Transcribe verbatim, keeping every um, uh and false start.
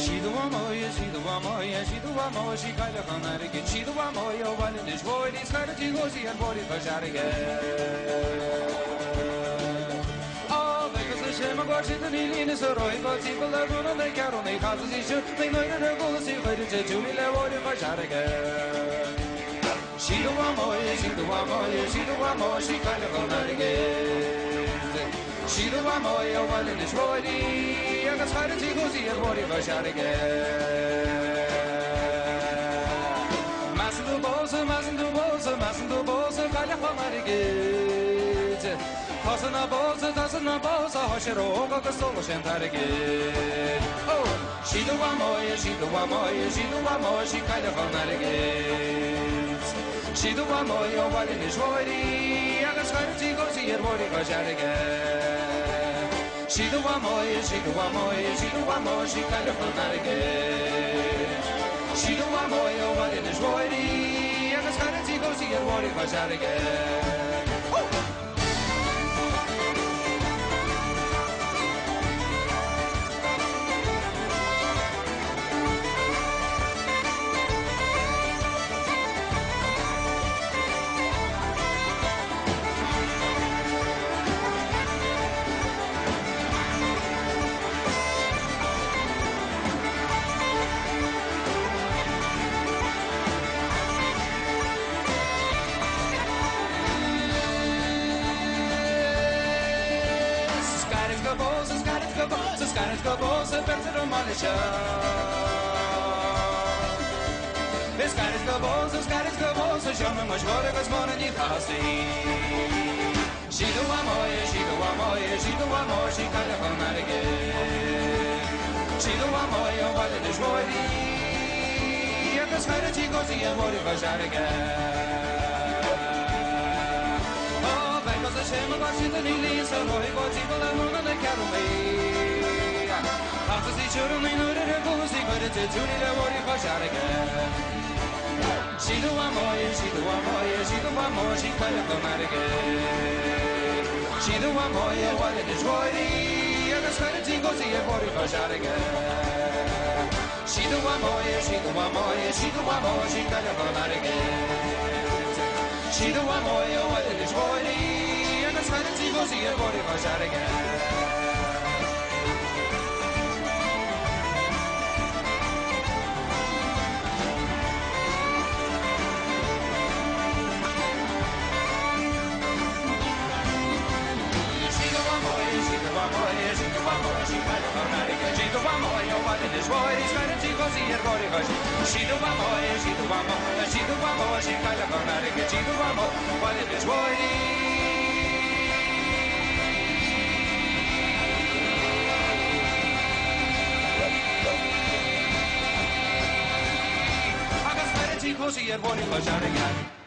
do amoy, she do amoy, she do amoy, she kaila khanarige. She do amoy, wali nish boy, dis kharati gozi and body fasharige. Oh, because the shema gochi the nilin is a roy, but people are running the carol, they have to shoot, they know that they're going to see later to me, they're body fasharige. She do amoy, she do amoy, she do amoy, she kaila khanarige. She do amoy, wali nish boy, agus kharati gozi and body fasharige. Masindu bosa, masindu bosa, masindu bosa, kaila khanarige. Tasna bosa, tasna bosa, hoshero ga solo shentarige. Oh, she do amoy, she do amoy, she do amoy, she kaila khanarige. She do amoy, wali nish boy, agus kharati gozi and body fasharige. She do amoy, she do amoy, she do amoy, she kaila khanarige. She do amoy, wali nish boy, agus kharati gozi and body fasharige. Scarlet goes a better manager. The scarlet goes, the scarlet goes, a shaman much more as more than you can see. She do a moy, she do a moy, she do a moy, she can't come out again. She do a moy, what it is worthy. And the scarlet goes here, what if I shot again? Oh, because the shame of us in the lilies, so no, it was evil and more than a cattle. After the children, we know that they're going to see, but it's a tune in the body for shot again. She do one more, she do one more, she do one more, she can't come out again. She do one more, what it is worthy, and the scarlet goes to your body for shot again. She do one more, she do one more, she do one more, she can't come out again. She do one more, what it is worthy, and the scarlet goes to your body for shot again. She do one more, she do one more, she do one more, she kind of automatic. She do one more, what it is worthy. I got thirty, close here, what it was out again.